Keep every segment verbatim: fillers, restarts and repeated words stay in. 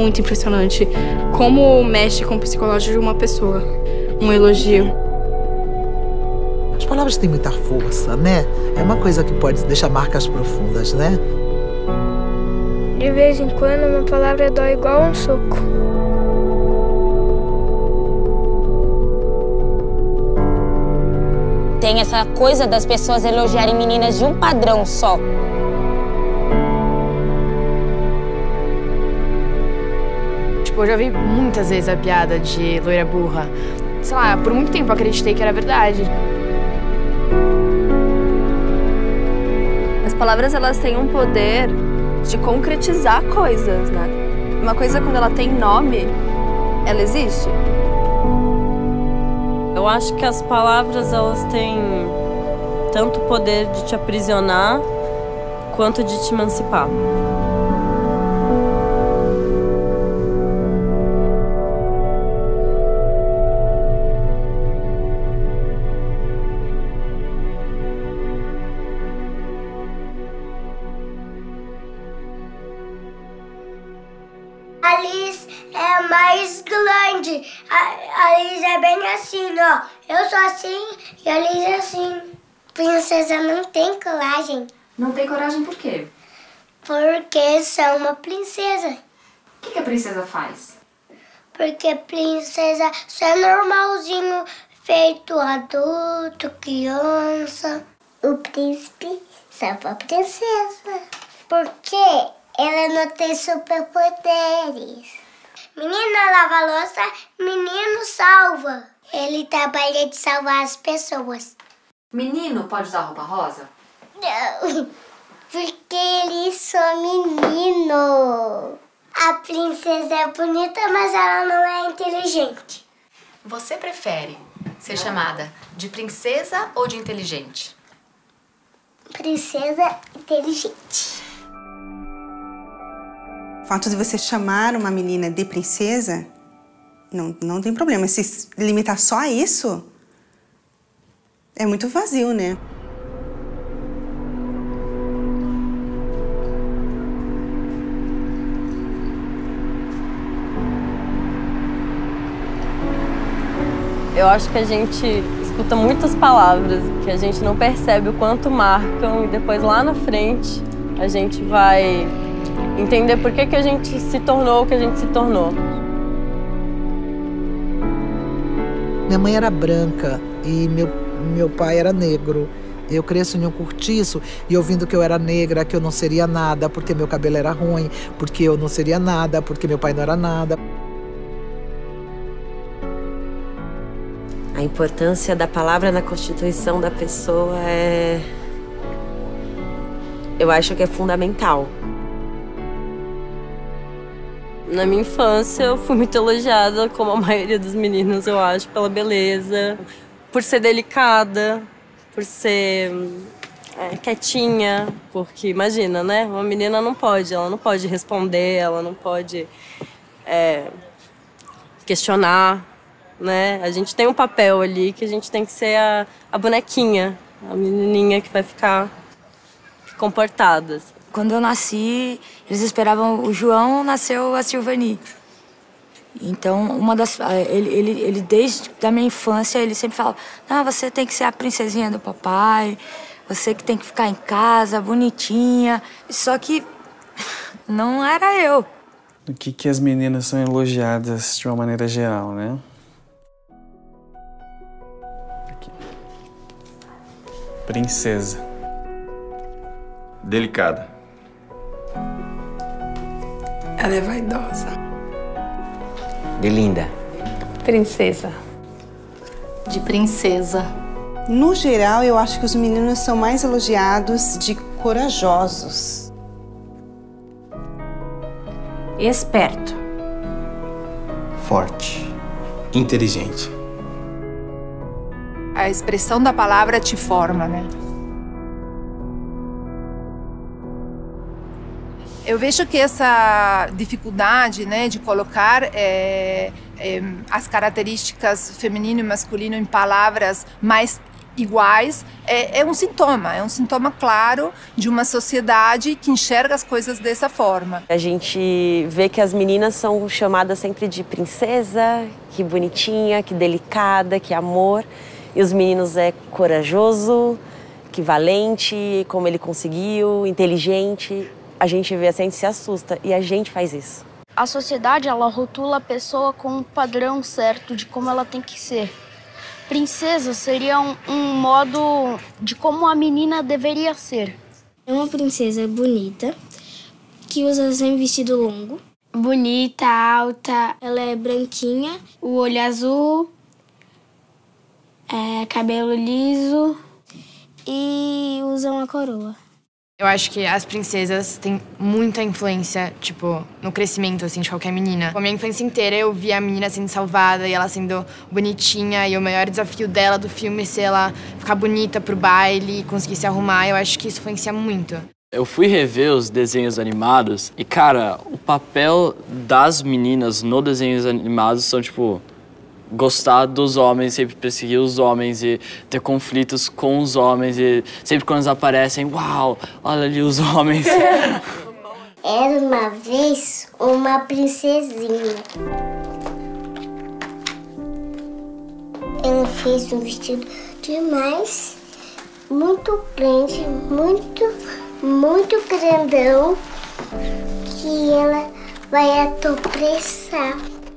muito impressionante como mexe com o psicológico de uma pessoa, um elogio. As palavras têm muita força, né? É uma coisa que pode deixar marcas profundas, né? De vez em quando, uma palavra dói igual um soco. Tem essa coisa das pessoas elogiarem meninas de um padrão só. Tipo, eu já vi muitas vezes a piada de loira burra. Sei lá, por muito tempo eu acreditei que era verdade. As palavras, elas têm um poder de concretizar coisas, né? Uma coisa, quando ela tem nome, ela existe. Eu acho que as palavras, elas têm tanto poder de te aprisionar quanto de te emancipar. A Liz é mais grande. A, a Liz é bem assim, ó. Eu sou assim e a Liz é assim. Princesa não tem coragem. Não tem coragem por quê? Porque sou uma princesa. O que, que a princesa faz? Porque princesa só é normalzinho, feito adulto, criança. O príncipe salva a princesa. Porque ela não tem superpoderes. Menina lava a louça, menino salva. Ele trabalha de salvar as pessoas. Menino pode usar roupa rosa? Não, porque ele só menino. A princesa é bonita, mas ela não é inteligente. Você prefere ser chamada de princesa ou de inteligente? Princesa inteligente. O fato de você chamar uma menina de princesa, não, não tem problema. Se limitar só a isso, é muito vazio, né? Eu acho que a gente escuta muitas palavras que a gente não percebe o quanto marcam e depois lá na frente a gente vai entender por que que a gente se tornou o que a gente se tornou. Minha mãe era branca e meu, meu pai era negro. Eu cresço em um cortiço e ouvindo que eu era negra, que eu não seria nada, porque meu cabelo era ruim, porque eu não seria nada, porque meu pai não era nada. A importância da palavra na constituição da pessoa é... eu acho que é fundamental. Na minha infância, eu fui muito elogiada, como a maioria dos meninos, eu acho, pela beleza, por ser delicada, por ser é, quietinha, porque imagina, né? Uma menina não pode, ela não pode responder, ela não pode é, questionar, né? A gente tem um papel ali que a gente tem que ser a, a bonequinha, a menininha que vai ficar comportada. Quando eu nasci, eles esperavam o João, nasceu a Silvani. Então, uma das, ele, ele, ele desde a minha infância, ele sempre falava: não, você tem que ser a princesinha do papai, você que tem que ficar em casa, bonitinha. Só que não era eu. O que que as meninas são elogiadas de uma maneira geral, né? Aqui. Princesa. Delicada. Ela é vaidosa. De linda. Princesa. De princesa. No geral, eu acho que os meninos são mais elogiados de corajosos. Esperto. Forte. Inteligente. A expressão da palavra te forma, né? Eu vejo que essa dificuldade, né, de colocar é, é, as características feminino e masculino em palavras mais iguais, é, é um sintoma, é um sintoma claro de uma sociedade que enxerga as coisas dessa forma. A gente vê que as meninas são chamadas sempre de princesa, que bonitinha, que delicada, que amor. E os meninos é corajoso, que valente, como ele conseguiu, inteligente. A gente vê assim, a gente se assusta e a gente faz isso. A sociedade, ela rotula a pessoa com um padrão certo de como ela tem que ser. Princesa seria um, um modo de como a menina deveria ser. É uma princesa bonita, que usa sempre vestido longo. Bonita, alta, ela é branquinha, o olho azul, é, cabelo liso e usa uma coroa. Eu acho que as princesas têm muita influência, tipo, no crescimento, assim, de qualquer menina. A minha infância inteira eu via a menina sendo salvada e ela sendo bonitinha, e o maior desafio dela do filme ser ela ficar bonita pro baile, conseguir se arrumar. Eu acho que isso influencia muito. Eu fui rever os desenhos animados e, cara, o papel das meninas no desenhos animados são, tipo, gostar dos homens, sempre perseguir os homens e ter conflitos com os homens e sempre quando eles aparecem, uau, olha ali os homens. Era uma vez uma princesinha. Ela fez um vestido demais, muito grande, muito, muito grandão, que ela vai atopressar.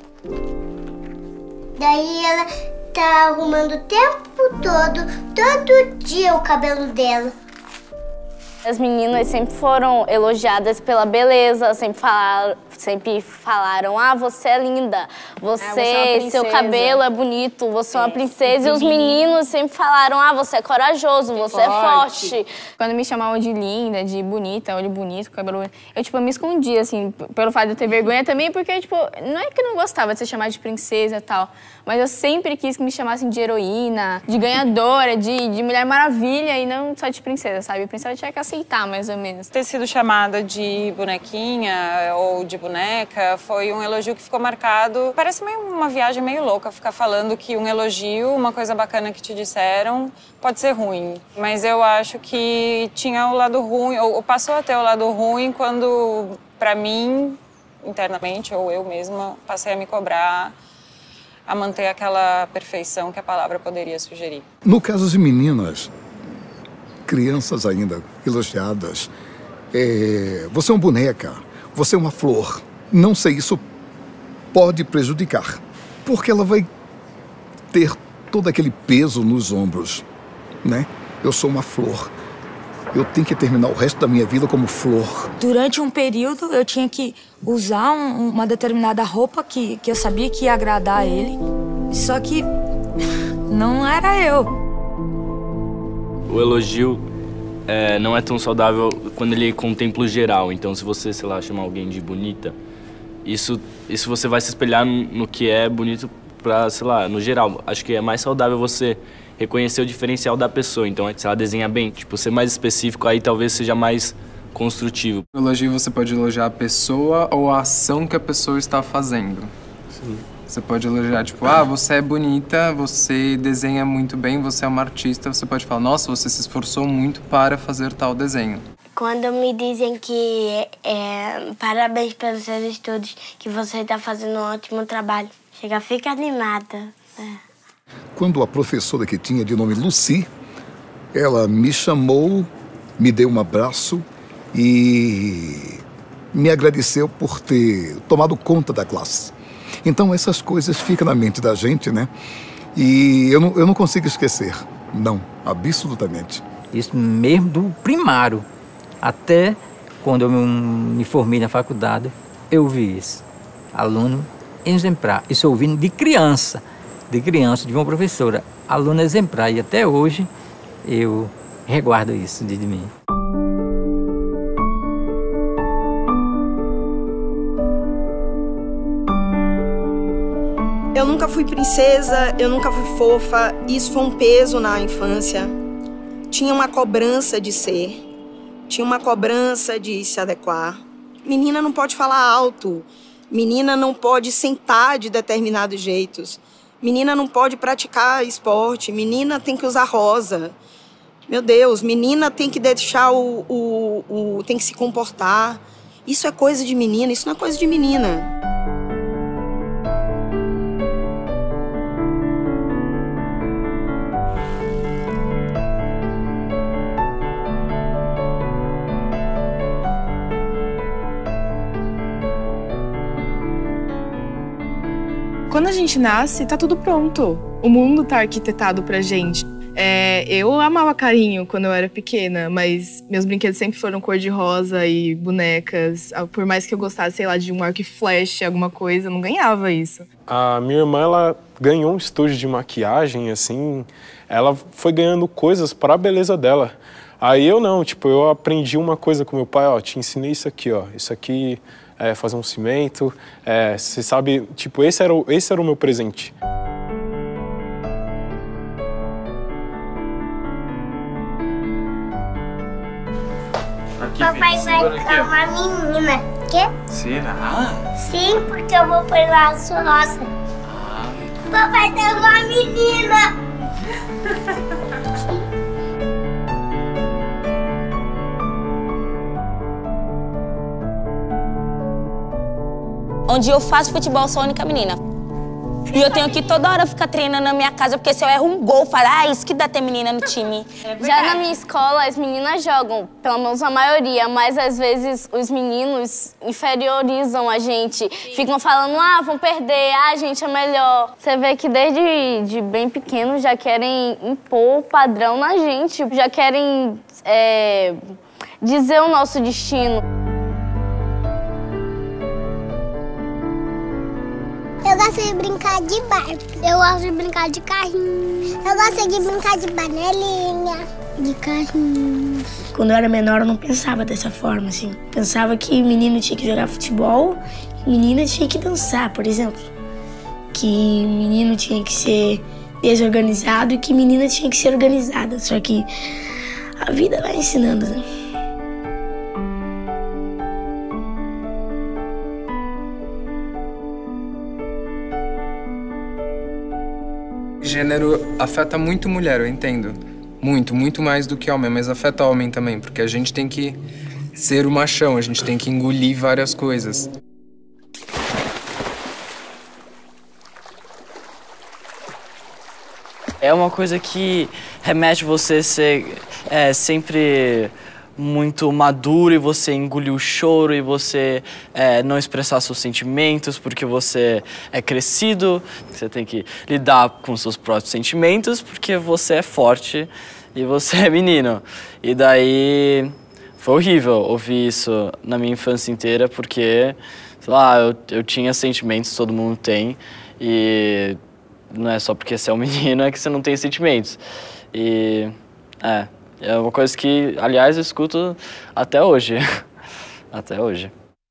Daí ela tá arrumando o tempo todo, todo dia o cabelo dela. As meninas sempre foram elogiadas pela beleza, sempre falaram, sempre falaram, ah, você é linda, você, ah, você é uma seu cabelo é bonito, você é, é uma princesa. E os meninos sempre falaram, ah, você é corajoso, você é forte. forte. Quando me chamavam de linda, de bonita, olho bonito, cabelo bonito, eu, tipo, me escondia, assim, pelo fato de eu ter vergonha também, porque, tipo, não é que eu não gostava de ser chamada de princesa e tal, mas eu sempre quis que me chamassem de heroína, de ganhadora, de, de Mulher Maravilha e não só de princesa, sabe? Princesa tinha que aceitar, mais ou menos. Ter sido chamada de bonequinha ou de boneca foi um elogio que ficou marcado. Parece meio uma viagem meio louca ficar falando que um elogio, uma coisa bacana que te disseram, pode ser ruim. Mas eu acho que tinha o lado ruim, ou passou a ter o lado ruim quando, pra mim, internamente, ou eu mesma, passei a me cobrar a manter aquela perfeição que a palavra poderia sugerir. No caso de meninas, crianças ainda elogiadas, é, você é uma boneca, você é uma flor. Não sei, isso pode prejudicar, porque ela vai ter todo aquele peso nos ombros, né? Eu sou uma flor. Eu tenho que terminar o resto da minha vida como flor. Durante um período, eu tinha que usar um, uma determinada roupa que, que eu sabia que ia agradar a ele. Só que não era eu. O elogio é, não é tão saudável quando ele contempla o geral. Então, se você, sei lá, chamar alguém de bonita, isso, isso você vai se espelhar no, no que é bonito pra, sei lá, no geral. Acho que é mais saudável você reconhecer o diferencial da pessoa. Então, se ela desenha bem, tipo, ser mais específico, aí talvez seja mais construtivo. No elogio você pode elogiar a pessoa ou a ação que a pessoa está fazendo. Sim. Você pode elogiar, tipo, ah, você é bonita, você desenha muito bem, você é uma artista. Você pode falar, nossa, você se esforçou muito para fazer tal desenho. Quando me dizem que é, parabéns pelos seus estudos, que você está fazendo um ótimo trabalho, chega, fica animada. É. Quando a professora que tinha de nome Lucy, ela me chamou, me deu um abraço e me agradeceu por ter tomado conta da classe. Então essas coisas ficam na mente da gente, né? E eu não, eu não consigo esquecer, não, absolutamente. Isso mesmo do primário, até quando eu me formei na faculdade, eu vi isso. Aluno exemplar, isso ouvindo de criança. de criança, de uma professora, aluna exemplar, e até hoje eu reguardo isso de mim. Eu nunca fui princesa, eu nunca fui fofa, isso foi um peso na infância. Tinha uma cobrança de ser, tinha uma cobrança de se adequar. Menina não pode falar alto, menina não pode sentar de determinados jeitos. Menina não pode praticar esporte, menina tem que usar rosa. Meu Deus, menina tem que deixar o, o, o... tem que se comportar. Isso é coisa de menina, isso não é coisa de menina. Quando a gente nasce, tá tudo pronto. O mundo tá arquitetado pra gente. É, eu amava carinho quando eu era pequena, mas meus brinquedos sempre foram cor-de-rosa e bonecas. Por mais que eu gostasse, sei lá, de um arco e flecha, alguma coisa, eu não ganhava isso. A minha irmã, ela ganhou um estúdio de maquiagem, assim, ela foi ganhando coisas para a beleza dela. Aí eu não, tipo, eu aprendi uma coisa com meu pai, ó, te ensinei isso aqui, ó, isso aqui é fazer um cimento, é, você sabe, tipo, esse era o, esse era o meu presente. Aqui, papai vai ficar uma menina. Quê? Será? Sim, porque eu vou pôr laço rosa. Ah. Papai tem uma menina. Onde eu faço futebol, sou a única menina. E eu tenho que toda hora ficar treinando na minha casa, porque se eu erro um gol, falar, ah, isso que dá ter menina no time. É Já na minha escola, as meninas jogam, pelo menos a maioria, mas às vezes os meninos inferiorizam a gente. Ficam falando, ah, vão perder, ah, a gente é melhor. Você vê que desde de bem pequeno já querem impor o padrão na gente, já querem é, dizer o nosso destino. Eu gosto de brincar de Barbie. Eu gosto de brincar de carrinhos. Eu gosto de brincar de panelinha, de carrinhos. Quando eu era menor, eu não pensava dessa forma, assim. Pensava que menino tinha que jogar futebol e menina tinha que dançar, por exemplo. Que menino tinha que ser desorganizado e que menina tinha que ser organizada. Só que a vida vai ensinando, né? Gênero afeta muito mulher, eu entendo. Muito, muito mais do que homem, mas afeta homem também, porque a gente tem que ser o machão, a gente tem que engolir várias coisas. É uma coisa que remete você a ser é, sempre muito maduro e você engolir o choro e você é, não expressar seus sentimentos porque você é crescido. Você tem que lidar com seus próprios sentimentos porque você é forte e você é menino. E daí foi horrível ouvir isso na minha infância inteira porque, sei lá, eu, eu tinha sentimentos, todo mundo tem, e não é só porque você é um menino é que você não tem sentimentos. E é... É uma coisa que, aliás, eu escuto até hoje. Até hoje.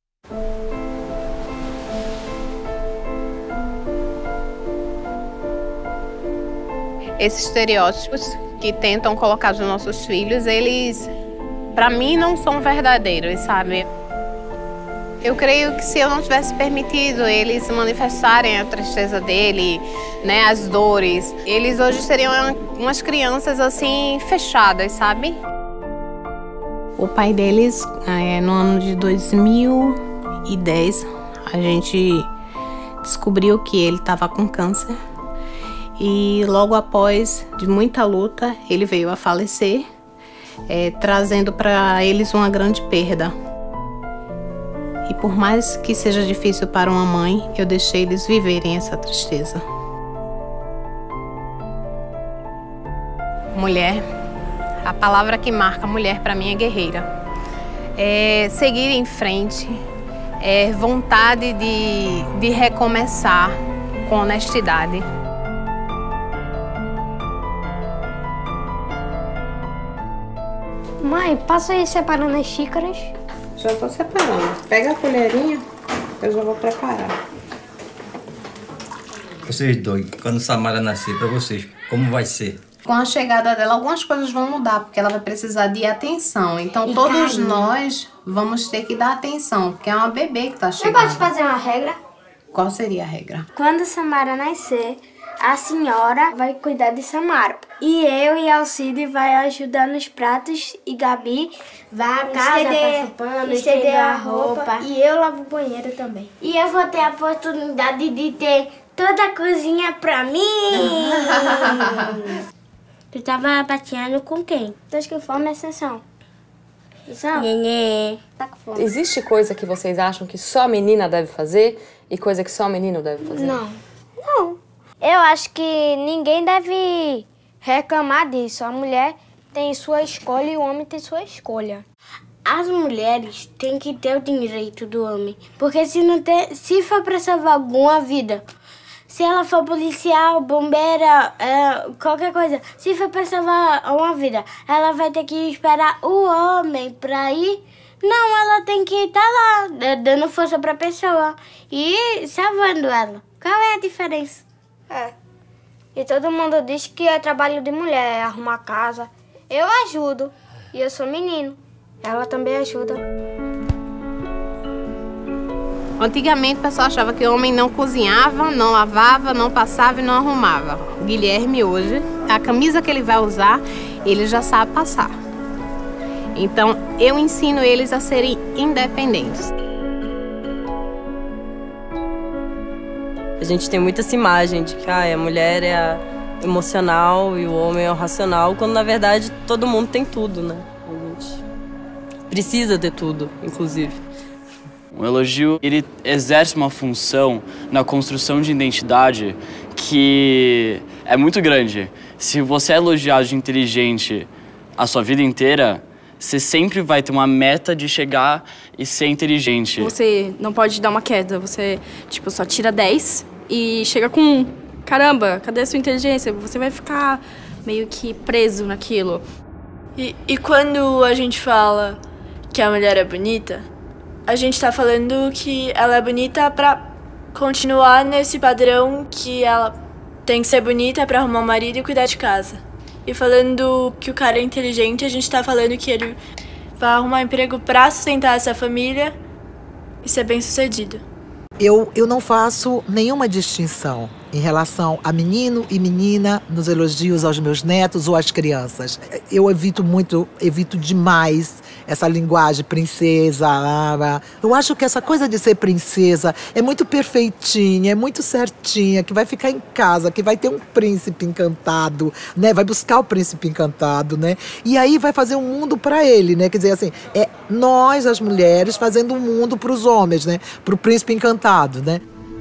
Esses estereótipos que tentam colocar nos nossos filhos, eles, pra mim, não são verdadeiros, sabe? Eu creio que se eu não tivesse permitido eles manifestarem a tristeza dele, né, as dores, eles hoje seriam umas crianças assim fechadas, sabe? O pai deles, é, no ano de dois mil e dez, a gente descobriu que ele estava com câncer e logo após, de muita luta, ele veio a falecer, é, trazendo para eles uma grande perda. E por mais que seja difícil para uma mãe, eu deixei eles viverem essa tristeza. Mulher, a palavra que marca mulher para mim é guerreira. É seguir em frente, é vontade de, de recomeçar com honestidade. Mãe, passa aí separando as xícaras. Já estou separando. Pega a colherinha, eu já vou preparar. Vocês dois, quando Samara nascer pra vocês, como vai ser? Com a chegada dela, algumas coisas vão mudar, porque ela vai precisar de atenção. Então, E todos carinho. nós vamos ter que dar atenção, porque é uma bebê que está Eu chegando. posso fazer uma regra? Qual seria a regra? Quando Samara nascer, a senhora vai cuidar de Samara. E eu e Alcide vai ajudar nos pratos e Gabi vai à casa, passa pano, estender a roupa. E eu lavo o banheiro também. E eu vou ter a oportunidade de ter toda a cozinha pra mim. Tu tava pateando com quem? Tô com fome, Ascensão. Nenê. Tá com fome. Existe coisa que vocês acham que só menina deve fazer e coisa que só menino deve fazer? Não. Não. Eu acho que ninguém deve reclamar disso. A mulher tem sua escolha e o homem tem sua escolha. As mulheres têm que ter o direito do homem. Porque se não ter, se for pra salvar alguma vida, se ela for policial, bombeira, é, qualquer coisa, se for pra salvar uma vida, ela vai ter que esperar o homem pra ir. Não, ela tem que estar lá, dando força pra pessoa e salvando ela. Qual é a diferença? É. E todo mundo diz que é trabalho de mulher, arrumar casa. Eu ajudo. E eu sou menino. Ela também ajuda. Antigamente o pessoal achava que o homem não cozinhava, não lavava, não passava e não arrumava. O Guilherme hoje, a camisa que ele vai usar, ele já sabe passar. Então eu ensino eles a serem independentes. A gente tem muita essa imagem de que ah, a mulher é a emocional e o homem é o racional, quando na verdade todo mundo tem tudo, né? A gente precisa ter tudo, inclusive. O elogio, ele exerce uma função na construção de identidade que é muito grande. Se você é elogiado de inteligente a sua vida inteira, você sempre vai ter uma meta de chegar e ser inteligente. Você não pode dar uma queda, você tipo, só tira dez e chega com um. Caramba, cadê a sua inteligência? Você vai ficar meio que preso naquilo. E, e quando a gente fala que a mulher é bonita, a gente tá falando que ela é bonita pra continuar nesse padrão que ela tem que ser bonita pra arrumar um marido e cuidar de casa. E falando que o cara é inteligente, a gente tá falando que ele vai arrumar um emprego pra sustentar essa família e ser bem-sucedido. Eu, eu não faço nenhuma distinção em relação a menino e menina nos elogios aos meus netos ou às crianças. Eu evito muito, evito demais essa linguagem princesa. Eu acho que essa coisa de ser princesa é muito perfeitinha, é muito certinha, que vai ficar em casa, que vai ter um príncipe encantado, né? Vai buscar o príncipe encantado, né? E aí vai fazer um mundo para ele, né? Quer dizer assim, é nós, as mulheres, fazendo um mundo para os homens, né? Para o príncipe encantado, né?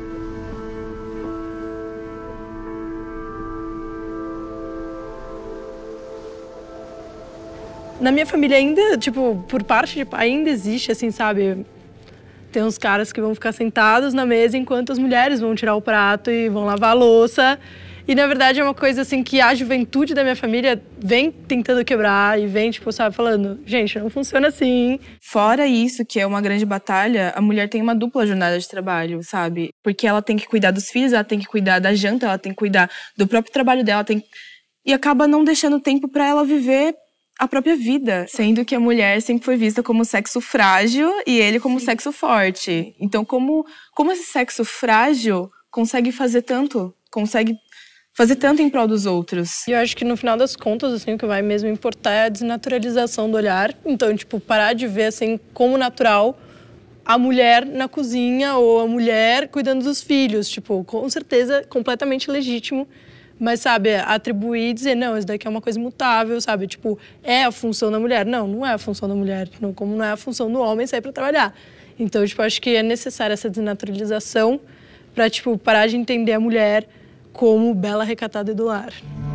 Na minha família ainda, tipo, por parte de pai, ainda existe, assim, sabe? Tem uns caras que vão ficar sentados na mesa enquanto as mulheres vão tirar o prato e vão lavar a louça. E, na verdade, é uma coisa, assim, que a juventude da minha família vem tentando quebrar e vem, tipo, sabe, falando, gente, não funciona assim. Fora isso, que é uma grande batalha, a mulher tem uma dupla jornada de trabalho, sabe? Porque ela tem que cuidar dos filhos, ela tem que cuidar da janta, ela tem que cuidar do próprio trabalho dela, tem... e acaba não deixando tempo pra ela viver a própria vida, sendo que a mulher sempre foi vista como sexo frágil e ele como sexo forte. Então, como, como esse sexo frágil consegue fazer tanto, consegue fazer tanto em prol dos outros? E eu acho que no final das contas, assim, o que vai mesmo importar é a desnaturalização do olhar. Então, tipo, parar de ver, assim, como natural a mulher na cozinha ou a mulher cuidando dos filhos. Tipo, com certeza, completamente legítimo. Mas, sabe, atribuir e dizer, não, isso daqui é uma coisa imutável, sabe? Tipo, é a função da mulher. Não, não é a função da mulher. Não, como não é a função do homem sair pra trabalhar. Então, tipo, acho que é necessária essa desnaturalização pra, tipo, parar de entender a mulher como bela, recatada e do lar.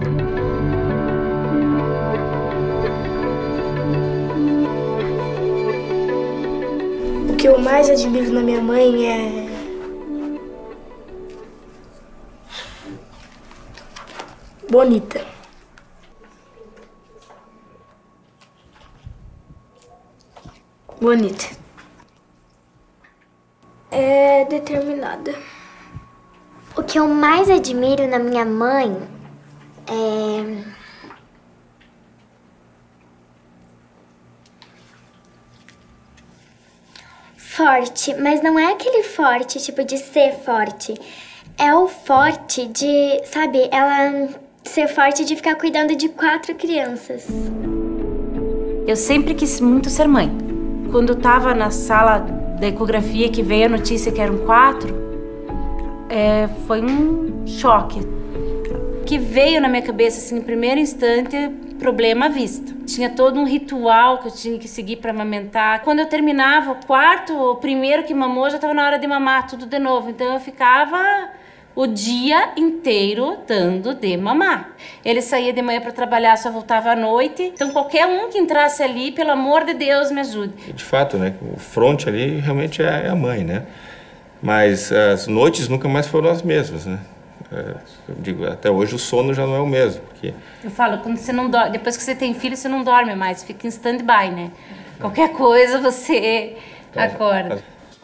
O que eu mais admiro na minha mãe é... bonita. Bonita. É determinada. O que eu mais admiro na minha mãe é... forte, mas não é aquele forte, tipo, de ser forte. é o forte de, sabe, ela ser forte de ficar cuidando de quatro crianças. Eu sempre quis muito ser mãe. Quando eu tava na sala da ecografia que veio a notícia que eram quatro, é, foi um choque. Que veio na minha cabeça, assim, no primeiro instante, problema à vista. Tinha todo um ritual que eu tinha que seguir para amamentar. Quando eu terminava o quarto, o primeiro que mamou já estava na hora de mamar tudo de novo. Então eu ficava o dia inteiro dando de mamar. Ele saía de manhã para trabalhar, só voltava à noite. Então qualquer um que entrasse ali, pelo amor de Deus, me ajude. De fato, né, o fronte ali realmente é a mãe, né? Mas as noites nunca mais foram as mesmas, né? É, eu digo, até hoje o sono já não é o mesmo. Porque... Eu falo, quando você não dorme, depois que você tem filho, você não dorme mais, fica em stand-by, né? Qualquer coisa você é. acorda.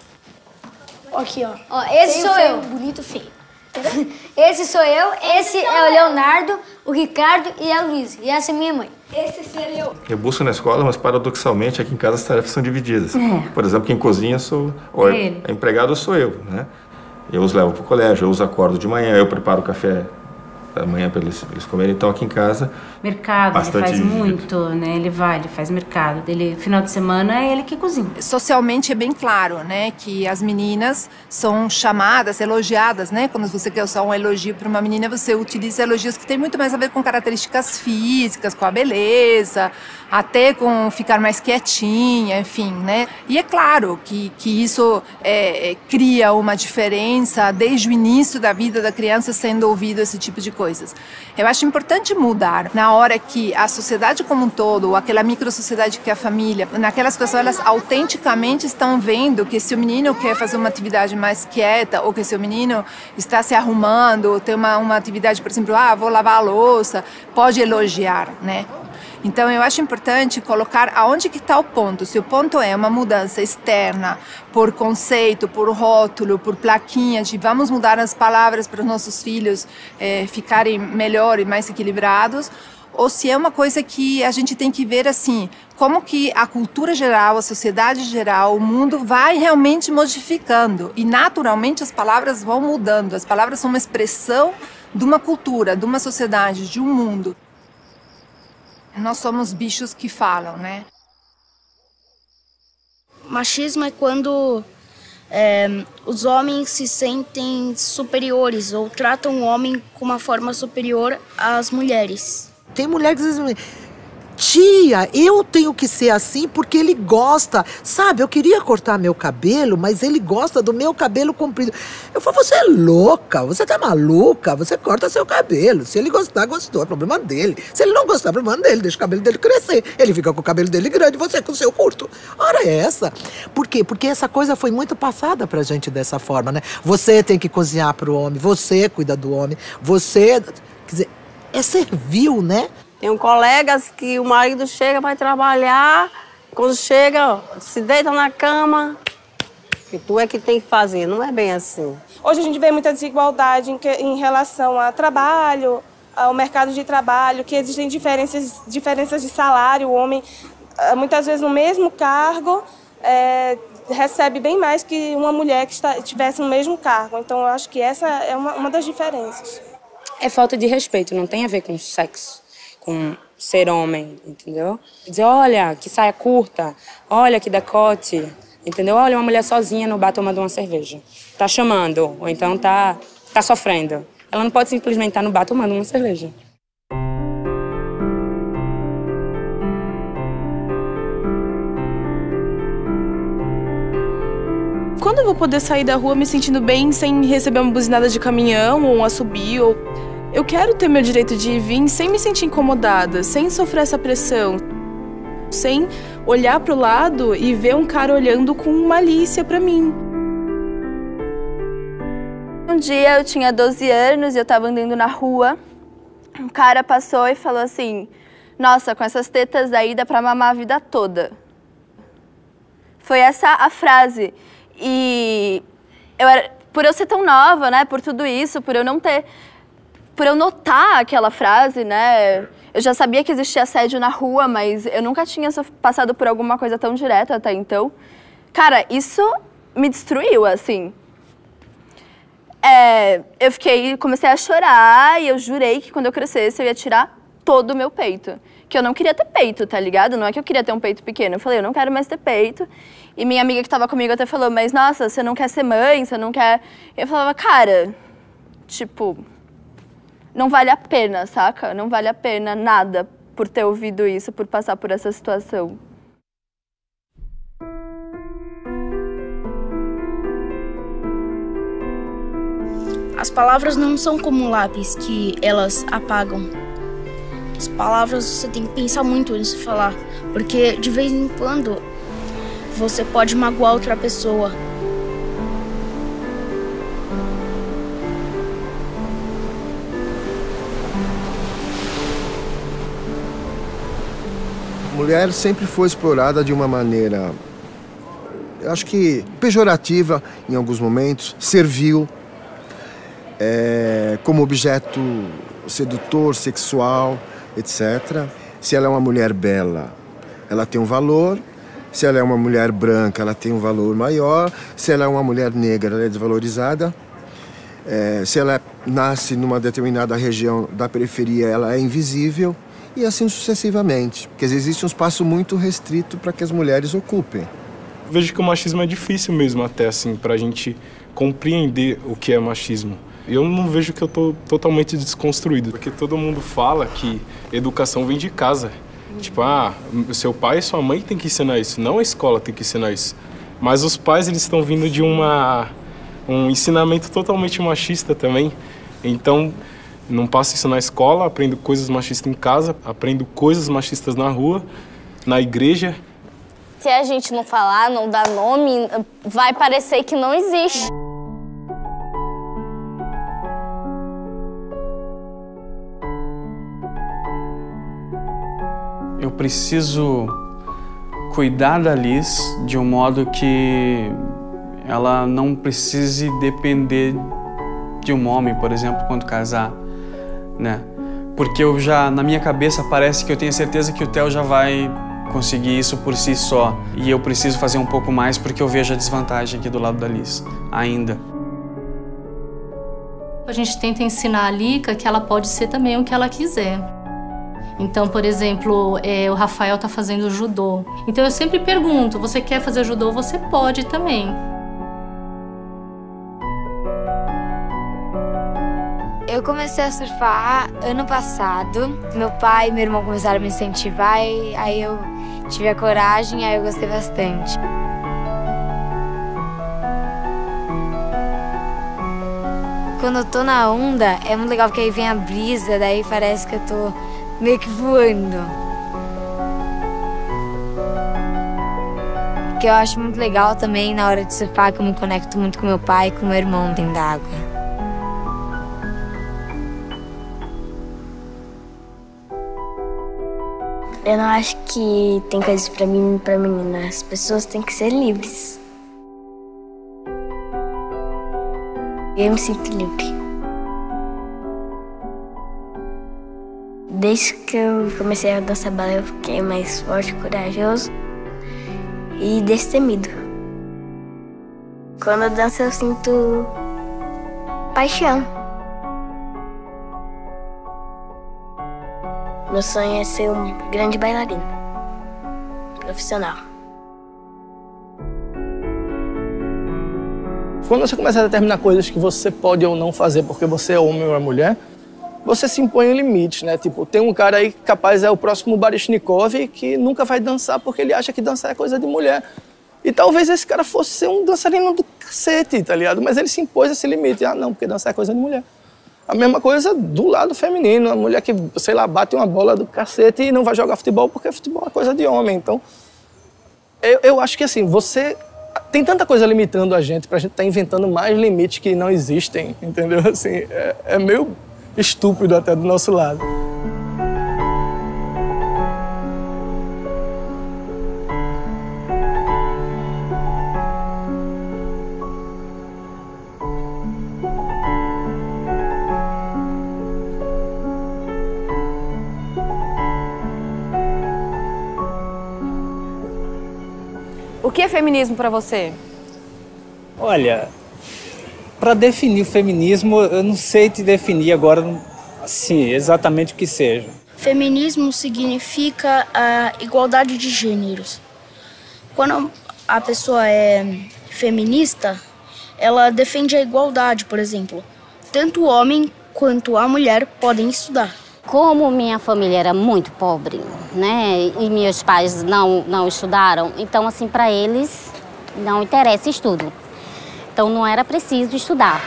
Aqui, ó. Ó, esse sou eu. Bonito, feio. Esse sou eu, esse é o Leonardo, o Ricardo e a Luísa. E essa é minha mãe. Esse ser eu. Eu busco na escola, mas paradoxalmente aqui em casa as tarefas são divididas. É. Por exemplo, quem cozinha sou... Ou é ele. É empregado sou eu, né? Eu os levo para o colégio, eu os acordo de manhã, eu preparo o café da manhã para eles, eles comerem. Então, aqui em casa... Mercado, ele faz muito, né? Ele vai, ele faz mercado. Ele, final de semana é ele que cozinha. Socialmente é bem claro, né? Que as meninas são chamadas, elogiadas, né? Quando você quer usar um elogio para uma menina, você utiliza elogios que tem muito mais a ver com características físicas, com a beleza, até com ficar mais quietinha, enfim, né? E é claro que, que isso é, é, cria uma diferença desde o início da vida da criança sendo ouvido esse tipo de coisas. Eu acho importante mudar na hora que a sociedade como um todo, ou aquela micro-sociedade que é a família, naquela situação elas autenticamente estão vendo que se o menino quer fazer uma atividade mais quieta, ou que se o menino está se arrumando, ou tem uma, uma atividade, por exemplo, ah, vou lavar a louça, pode elogiar, né? Então, eu acho importante colocar aonde que está o ponto. Se o ponto é uma mudança externa, por conceito, por rótulo, por plaquinha, de vamos mudar as palavras para os nossos filhos é, ficarem melhor e mais equilibrados, ou se é uma coisa que a gente tem que ver assim, como que a cultura geral, a sociedade geral, o mundo vai realmente modificando. E naturalmente as palavras vão mudando. As palavras são uma expressão de uma cultura, de uma sociedade, de um mundo. Nós somos bichos que falam, né? Machismo é quando é, os homens se sentem superiores ou tratam o homem com uma forma superior às mulheres. Tem mulher que diz assim, tia, eu tenho que ser assim porque ele gosta. Sabe, eu queria cortar meu cabelo, mas ele gosta do meu cabelo comprido. Eu falo, você é louca, você tá maluca, você corta seu cabelo. Se ele gostar, gostou, é problema dele. Se ele não gostar, é problema dele, deixa o cabelo dele crescer. Ele fica com o cabelo dele grande, você com o seu curto. Ora é essa. Por quê? Porque essa coisa foi muito passada pra gente dessa forma, né? Você tem que cozinhar pro homem, você cuida do homem, você... Quer dizer, é servil, né? Tenho colegas que o marido chega para trabalhar, quando chega, se deita na cama, que tu é que tem que fazer, não é bem assim. Hoje a gente vê muita desigualdade em, que, em relação ao trabalho, ao mercado de trabalho, que existem diferenças, diferenças de salário. O homem, muitas vezes no mesmo cargo, é, recebe bem mais que uma mulher que está, estivesse no mesmo cargo. Então eu acho que essa é uma, uma das diferenças. É falta de respeito, não tem a ver com sexo, com ser homem, entendeu? Dizer, olha, que saia curta, olha que decote, entendeu? Olha, uma mulher sozinha no bar tomando uma cerveja. Tá chamando, ou então tá, tá sofrendo. Ela não pode simplesmente estar no bar tomando uma cerveja. Quando eu vou poder sair da rua me sentindo bem, sem receber uma buzinada de caminhão ou um assobio? Eu quero ter meu direito de ir e vir sem me sentir incomodada, sem sofrer essa pressão, sem olhar pro lado e ver um cara olhando com malícia pra mim. Um dia eu tinha doze anos e eu tava andando na rua, um cara passou e falou assim, nossa, com essas tetas aí dá pra mamar a vida toda. Foi essa a frase. E eu era, por eu ser tão nova, né, por tudo isso, por eu não ter, por eu notar aquela frase, né, eu já sabia que existia assédio na rua, mas eu nunca tinha passado por alguma coisa tão direta até então. Cara, isso me destruiu, assim. é, eu fiquei, comecei a chorar e eu jurei que quando eu crescesse eu ia tirar todo o meu peito. Que eu não queria ter peito, tá ligado? Não é que eu queria ter um peito pequeno. Eu falei, eu não quero mais ter peito. E minha amiga que tava comigo até falou, mas nossa, você não quer ser mãe, você não quer... Eu falava, cara, tipo, não vale a pena, saca? Não vale a pena nada por ter ouvido isso, por passar por essa situação. As palavras não são como lápis, que elas apagam. As palavras você tem que pensar muito antes de falar, porque de vez em quando você pode magoar outra pessoa. A mulher sempre foi explorada de uma maneira, eu acho que pejorativa em alguns momentos, servil, é, como objeto sedutor, sexual, etcétera. Se ela é uma mulher bela, ela tem um valor. Se ela é uma mulher branca, ela tem um valor maior. Se ela é uma mulher negra, ela é desvalorizada. É, se ela nasce numa determinada região da periferia, ela é invisível. E assim sucessivamente. Porque existe um espaço muito restrito para que as mulheres ocupem. Vejo que o machismo é difícil mesmo até, assim, para a gente compreender o que é machismo. Eu não vejo que eu tô totalmente desconstruído, porque todo mundo fala que educação vem de casa. Tipo, ah, seu pai e sua mãe tem que ensinar isso, não a escola tem que ensinar isso. Mas os pais, eles estão vindo de uma, um ensinamento totalmente machista também. Então, não passo isso na escola, aprendo coisas machistas em casa, aprendo coisas machistas na rua, na igreja. Se a gente não falar, não dar nome, vai parecer que não existe. Eu preciso cuidar da Liz de um modo que ela não precise depender de um homem, por exemplo, quando casar, né? Porque eu já, na minha cabeça, parece que eu tenho certeza que o Theo já vai conseguir isso por si só. E eu preciso fazer um pouco mais porque eu vejo a desvantagem aqui do lado da Liz, ainda. A gente tenta ensinar a Lica que ela pode ser também o que ela quiser. Então, por exemplo, é, o Rafael tá fazendo judô. Então eu sempre pergunto, você quer fazer judô? Você pode também. Eu comecei a surfar ano passado. Meu pai e meu irmão começaram a me incentivar e aí eu tive a coragem e aí eu gostei bastante. Quando eu tô na onda, é muito legal porque aí vem a brisa, daí parece que eu tô meio que voando. O que eu acho muito legal também na hora de surfar, que eu me conecto muito com meu pai e com meu irmão dentro da água. Eu não acho que tem coisas pra mim e pra menina. As pessoas têm que ser livres. Eu me sinto livre. Desde que eu comecei a dançar balé, eu fiquei mais forte, corajoso e destemido. Quando eu danço, eu sinto paixão. Meu sonho é ser um grande bailarino, profissional. Quando você começa a determinar coisas que você pode ou não fazer porque você é homem ou é mulher, você se impõe limites, né? Tipo, tem um cara aí que capaz é o próximo Baryshnikov que nunca vai dançar porque ele acha que dançar é coisa de mulher. E talvez esse cara fosse ser um dançarino do cacete, tá ligado? Mas ele se impôs esse limite. Ah, não, porque dançar é coisa de mulher. A mesma coisa do lado feminino. A mulher que, sei lá, bate uma bola do cacete e não vai jogar futebol porque futebol é coisa de homem. Então, eu, eu acho que assim, você... Tem tanta coisa limitando a gente pra gente estar tá inventando mais limites que não existem, entendeu? Assim, é, é meio estúpido até do nosso lado. O que é feminismo pra você? Olha, Para definir o feminismo, eu não sei te definir agora, assim, exatamente o que seja. Feminismo significa a igualdade de gêneros. Quando a pessoa é feminista, ela defende a igualdade, por exemplo. Tanto o homem quanto a mulher podem estudar. Como minha família era muito pobre, né, e meus pais não, não estudaram, então, assim, para eles não interessa estudo. Então, não era preciso estudar.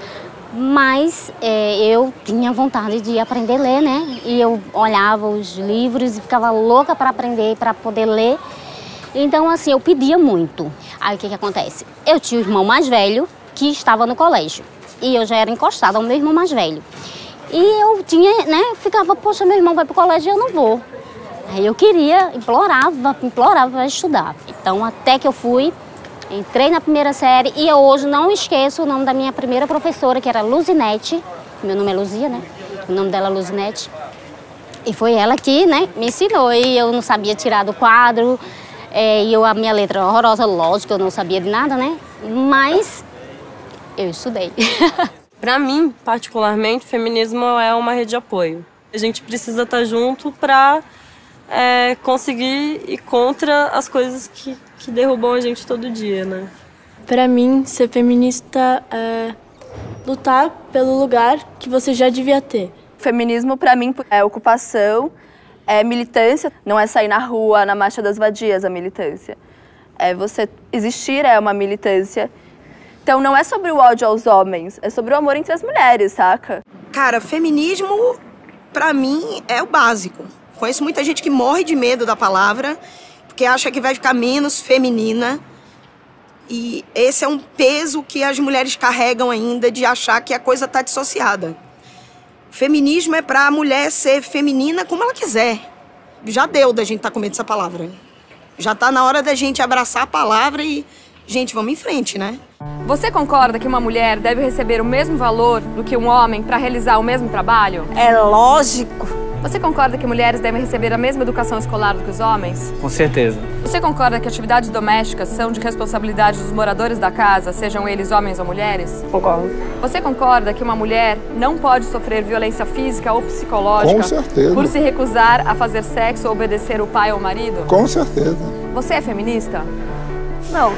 Mas é, eu tinha vontade de aprender a ler, né? E eu olhava os livros e ficava louca para aprender, para poder ler. Então, assim, eu pedia muito. Aí, o que que acontece? Eu tinha o irmão mais velho que estava no colégio. E eu já era encostada ao meu irmão mais velho. E eu tinha, né, ficava, poxa, meu irmão vai pro colégio e eu não vou. Aí eu queria, implorava, implorava para estudar. Então, até que eu fui, entrei na primeira série e eu hoje não esqueço o nome da minha primeira professora, que era Luzinete. Meu nome é Luzia, né? O nome dela é Luzinete. E foi ela que, né, me ensinou. E eu não sabia tirar do quadro. É, e eu, a minha letra era horrorosa, lógico, eu não sabia de nada, né? Mas eu estudei. Para mim, particularmente, o feminismo é uma rede de apoio. A gente precisa estar junto para é, conseguir ir contra as coisas que, que derrubam a gente todo dia, né? Para mim, ser feminista é lutar pelo lugar que você já devia ter. Feminismo, para mim, é ocupação, é militância. Não é sair na rua, na marcha das vadias, a militância. É você existir, é uma militância. Então não é sobre o ódio aos homens, é sobre o amor entre as mulheres, saca? Cara, feminismo, pra mim, é o básico. Conheço muita gente que morre de medo da palavra, porque acha que vai ficar menos feminina. E esse é um peso que as mulheres carregam ainda, de achar que a coisa tá dissociada. Feminismo é pra mulher ser feminina como ela quiser. Já deu da gente tá com medo dessa palavra. Já tá na hora da gente abraçar a palavra e... Gente, vamos em frente, né? Você concorda que uma mulher deve receber o mesmo valor do que um homem para realizar o mesmo trabalho? É lógico. Você concorda que mulheres devem receber a mesma educação escolar do que os homens? Com certeza. Você concorda que atividades domésticas são de responsabilidade dos moradores da casa, sejam eles homens ou mulheres? Concordo. Você concorda que uma mulher não pode sofrer violência física ou psicológica Com certeza. por se recusar a fazer sexo ou obedecer o pai ou o marido? Com certeza. Você é feminista? Não.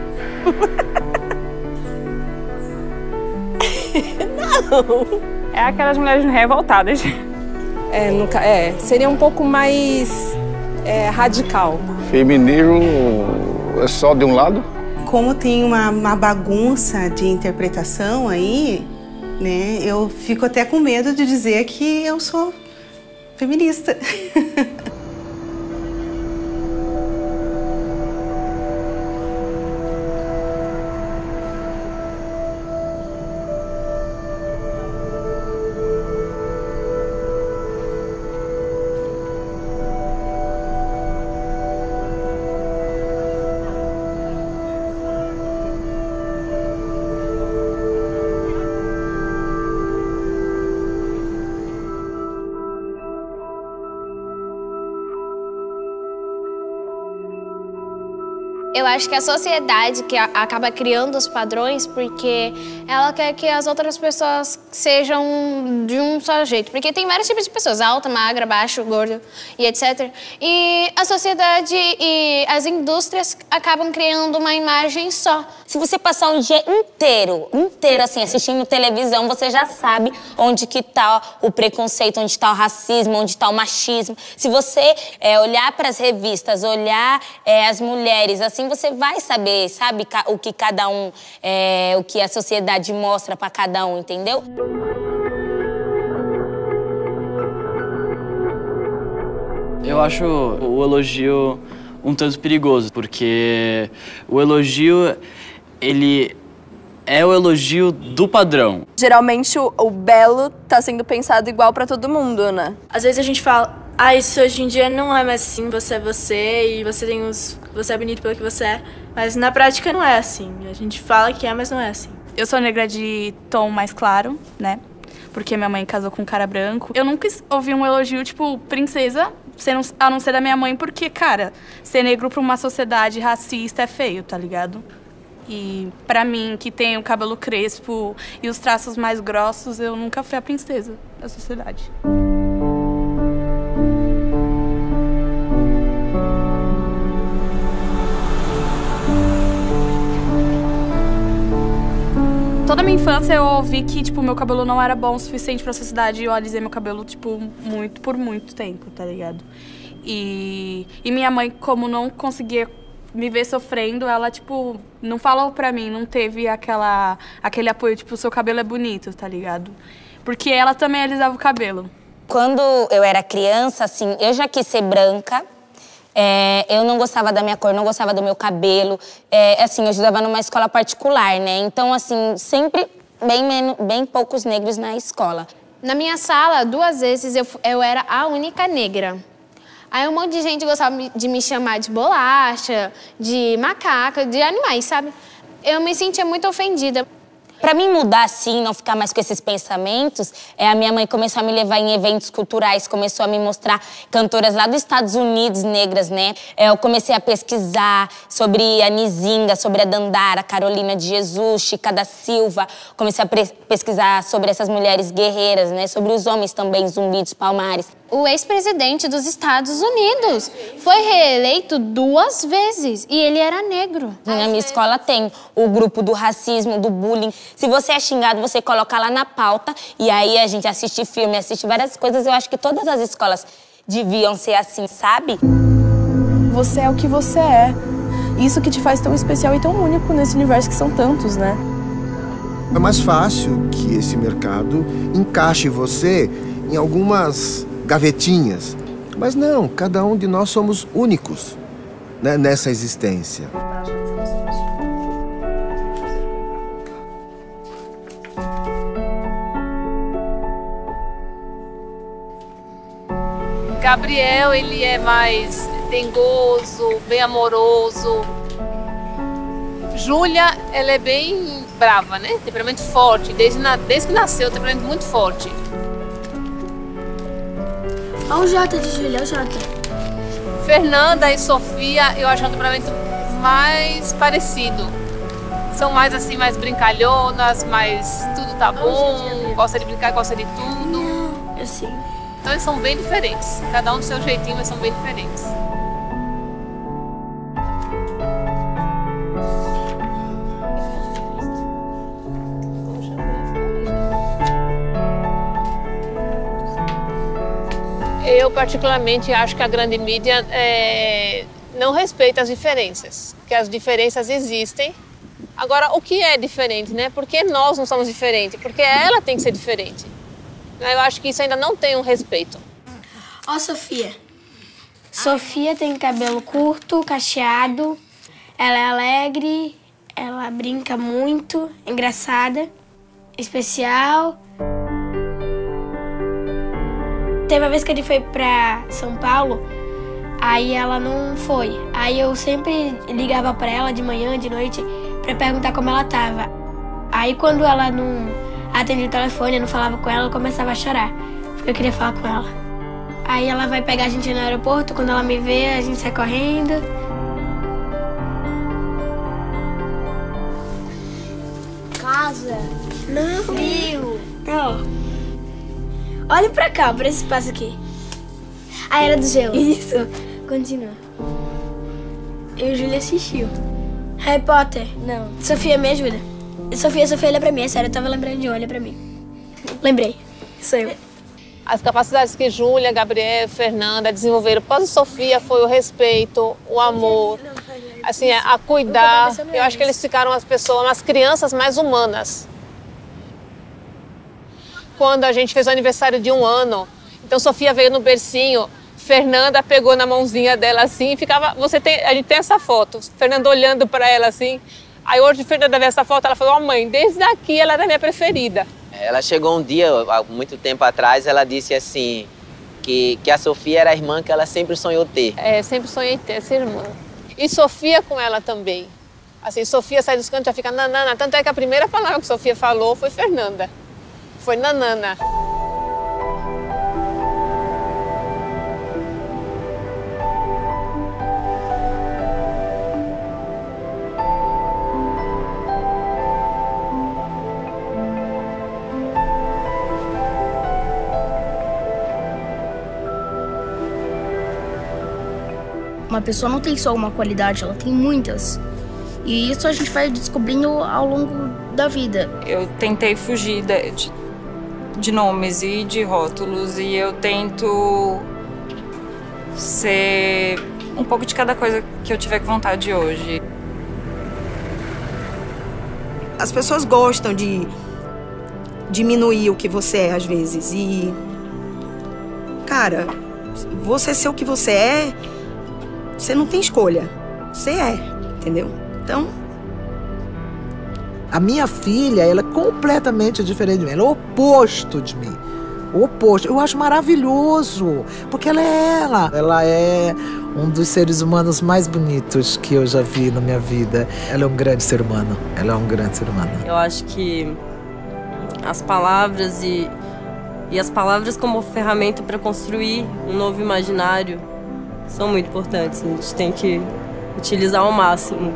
Não. É aquelas mulheres revoltadas. É, nunca, é, seria um pouco mais é, radical. Feminismo é só de um lado? Como tem uma, uma bagunça de interpretação aí, né, eu fico até com medo de dizer que eu sou feminista. Eu acho que a sociedade que acaba criando os padrões porque ela quer que as outras pessoas sejam de um só jeito. Porque tem vários tipos de pessoas, alta, magra, baixo, gordo e etcétera. E a sociedade e as indústrias acabam criando uma imagem só. Se você passar um dia inteiro, inteiro assim, assistindo televisão, você já sabe onde que tá o preconceito, onde tá o racismo, onde tá o machismo. Se você é, olhar para as revistas, olhar é, as mulheres, assim, você vai saber, sabe, o que cada um, é, o que a sociedade mostra para cada um, entendeu? Eu acho o elogio um tanto perigoso, porque o elogio, ele é o elogio do padrão. Geralmente o, o belo tá sendo pensado igual pra todo mundo, né? Às vezes a gente fala, ah, isso hoje em dia não é mais assim, você é você e você tem os, você é bonito pelo que você é. Mas na prática não é assim. A gente fala que é, mas não é assim. Eu sou negra de tom mais claro, né? Porque minha mãe casou com um cara branco. Eu nunca ouvi um elogio, tipo, princesa, a não ser da minha mãe, porque, cara, ser negro pra uma sociedade racista é feio, tá ligado? E pra mim, que tem o cabelo crespo e os traços mais grossos, eu nunca fui a princesa da sociedade. Toda a minha infância eu ouvi que, tipo, meu cabelo não era bom o suficiente pra sociedade e eu alisei meu cabelo, tipo, muito, por muito tempo, tá ligado? E, e minha mãe, como não conseguia me ver sofrendo, ela, tipo, não falou pra mim, não teve aquela, aquele apoio, tipo, o seu cabelo é bonito, tá ligado? Porque ela também alisava o cabelo. Quando eu era criança, assim, eu já quis ser branca. É, eu não gostava da minha cor, não gostava do meu cabelo. É, assim, eu estudava numa escola particular, né? Então, assim, sempre bem, menos, bem poucos negros na escola. Na minha sala, duas vezes, eu, eu era a única negra. Aí um monte de gente gostava de me chamar de bolacha, de macaca, de animais, sabe? Eu me sentia muito ofendida. Pra mim mudar assim, não ficar mais com esses pensamentos, é, a minha mãe começou a me levar em eventos culturais, começou a me mostrar cantoras lá dos Estados Unidos, negras, né? É, eu comecei a pesquisar sobre a Nizinga, sobre a Dandara, Carolina de Jesus, Chica da Silva. Comecei a pesquisar sobre essas mulheres guerreiras, né? Sobre os homens também, Zumbi dos Palmares. O ex-presidente dos Estados Unidos foi reeleito duas vezes e ele era negro. Na minha escola tem o grupo do racismo, do bullying. Se você é xingado, você coloca lá na pauta e aí a gente assiste filme, assiste várias coisas. Eu acho que todas as escolas deviam ser assim, sabe? Você é o que você é. Isso que te faz tão especial e tão único nesse universo que são tantos, né? É mais fácil que esse mercado encaixe você em algumas gavetinhas. Mas não, cada um de nós somos únicos, né, nessa existência. Gabriel, ele é mais dengoso, bem amoroso. Júlia, ela é bem brava, né? Temperamento forte. Desde, na, desde que nasceu, temperamento muito forte. Olha o Jota de Júlia, olha o Jota. Fernanda e Sofia, eu acho um temperamento mais parecido. São mais assim, mais brincalhonas, mais tudo tá bom, gosta de brincar, gosta de tudo. Eu sim. Então eles são bem diferentes. Cada um do seu jeitinho, mas são bem diferentes. Eu, particularmente, acho que a grande mídia é, não respeita as diferenças, porque as diferenças existem. Agora, o que é diferente, né? Por que nós não somos diferentes? Porque ela tem que ser diferente. Eu acho que isso ainda não tem um respeito. Ó, oh, Sofia. Sofia tem cabelo curto, cacheado, ela é alegre, ela brinca muito, engraçada, especial. Teve uma vez que ele foi pra São Paulo, aí ela não foi. Aí eu sempre ligava pra ela de manhã, de noite, pra perguntar como ela tava. Aí quando ela não atendia o telefone, eu não falava com ela, eu começava a chorar, porque eu queria falar com ela. Aí ela vai pegar a gente no aeroporto, quando ela me vê, a gente sai correndo. Casa. Não. Frio. Não. Olha pra cá, pra esse espaço aqui. A Era do Gelo. Isso. Continua. Eu e o Júlia assistiu. Harry Potter. Não. Sofia, me ajuda. Sofia, Sofia, olha pra mim. É sério, eu tava lembrando de um, olha pra mim. Lembrei. Sou eu. As capacidades que Júlia, Gabriel, Fernanda desenvolveram após Sofia foi o respeito, o amor, assim, a cuidar. Eu acho que eles ficaram as pessoas, as crianças mais humanas. Quando a gente fez o aniversário de um ano, então Sofia veio no bercinho, Fernanda pegou na mãozinha dela assim e ficava... Você tem, a gente tem essa foto, Fernanda olhando para ela assim. Aí hoje Fernanda vê essa foto, ela falou, ó, oh, mãe, desde aqui ela era a minha preferida. Ela chegou um dia, há muito tempo atrás, ela disse assim, que, que a Sofia era a irmã que ela sempre sonhou ter. É, sempre sonhei ter essa irmã. E Sofia com ela também. Assim, Sofia sai dos cantos e já fica nanana. Tanto é que a primeira palavra que Sofia falou foi Fernanda. Foi nanana. uma pessoa não tem só uma qualidade, ela tem muitas. E isso a gente vai descobrindo ao longo da vida. Eu tentei fugir de, de nomes e de rótulos e eu tento ser um pouco de cada coisa que eu tiver com vontade hoje. As pessoas gostam de diminuir o que você é às vezes e, cara, você ser o que você é, você não tem escolha. Você é, entendeu? Então... A minha filha, ela é completamente diferente de mim. Ela é o oposto de mim. O oposto. Eu acho maravilhoso, porque ela é ela. Ela é um dos seres humanos mais bonitos que eu já vi na minha vida. Ela é um grande ser humano. Ela é um grande ser humano. Eu acho que as palavras e, e as palavras como ferramenta para construir um novo imaginário são muito importantes. A gente tem que utilizar ao máximo.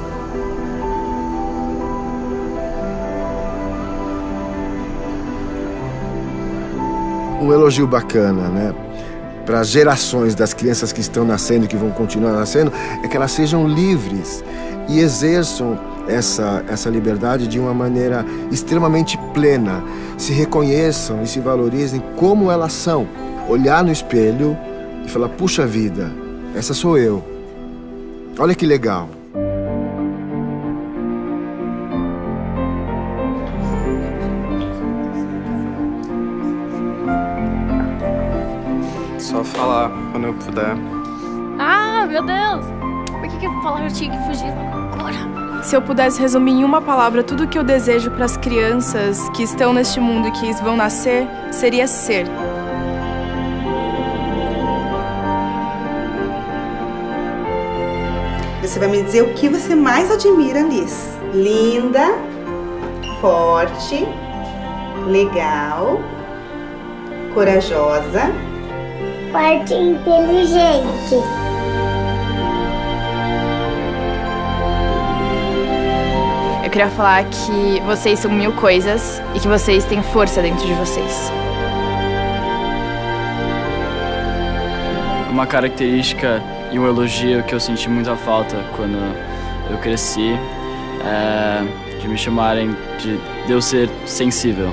Um elogio bacana, né, para as gerações das crianças que estão nascendo e que vão continuar nascendo, é que elas sejam livres e exerçam essa, essa liberdade de uma maneira extremamente plena, se reconheçam e se valorizem como elas são. Olhar no espelho e falar, puxa vida, essa sou eu. Olha que legal. Só falar quando eu puder. Ah, meu Deus! Por que que a palavra tinha que fugir agora? Se eu pudesse resumir em uma palavra tudo que eu desejo para as crianças que estão neste mundo e que vão nascer, seria ser. Você vai me dizer o que você mais admira, Liz. Linda, forte, legal, corajosa, forte e inteligente. Eu queria falar que vocês são mil coisas e que vocês têm força dentro de vocês. Uma característica e um elogio que eu senti muita falta quando eu cresci é de me chamarem de, de eu ser sensível.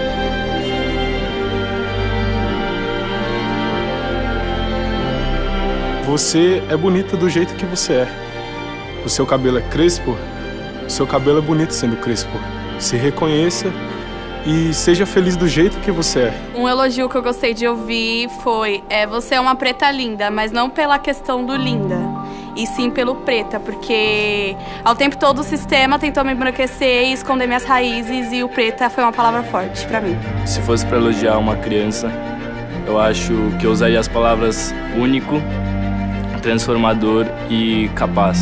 Você é bonita do jeito que você é. O seu cabelo é crespo, o seu cabelo é bonito sendo crespo. Se reconheça e seja feliz do jeito que você é. Um elogio que eu gostei de ouvir foi é, você é uma preta linda, mas não pela questão do linda, e sim pelo preta, porque ao tempo todo o sistema tentou me embranquecer e esconder minhas raízes, e o preta foi uma palavra forte pra mim. Se fosse pra elogiar uma criança, eu acho que eu usaria as palavras único, transformador e capaz.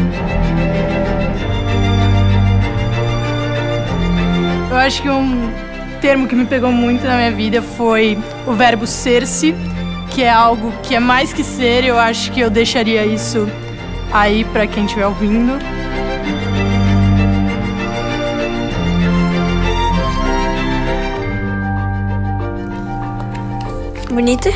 Eu acho que um termo que me pegou muito na minha vida foi o verbo ser-se, que é algo que é mais que ser. Eu acho que eu deixaria isso aí para quem estiver ouvindo. Bonita?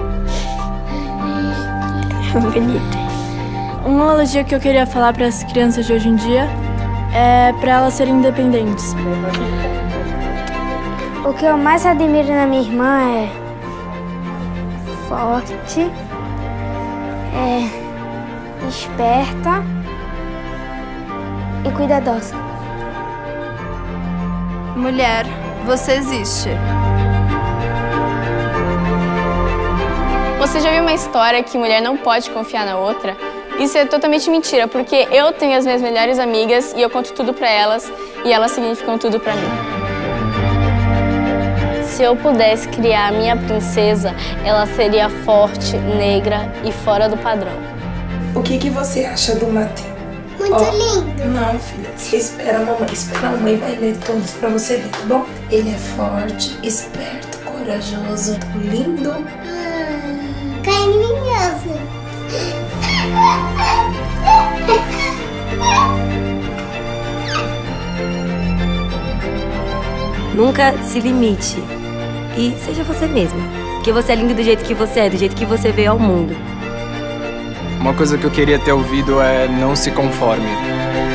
Bonita. Um elogio que eu queria falar para as crianças de hoje em dia é para elas serem independentes. O que eu mais admiro na minha irmã é forte, é esperta e cuidadosa. Mulher, você existe. Você já viu uma história que mulher não pode confiar na outra? Isso é totalmente mentira, porque eu tenho as minhas melhores amigas e eu conto tudo pra elas e elas significam tudo pra mim. Se eu pudesse criar a minha princesa, ela seria forte, negra e fora do padrão. O que que você acha do Matheus? Muito oh, lindo. Não, filha, você espera a mamãe. Espera a mamãe, vai ler todos pra você ver, tá bom? Ele é forte, esperto, corajoso, lindo. Ah, carinhoso. Nunca se limite e seja você mesma, porque você é linda do jeito que você é, do jeito que você veio ao mundo. Uma coisa que eu queria ter ouvido é não se conforme.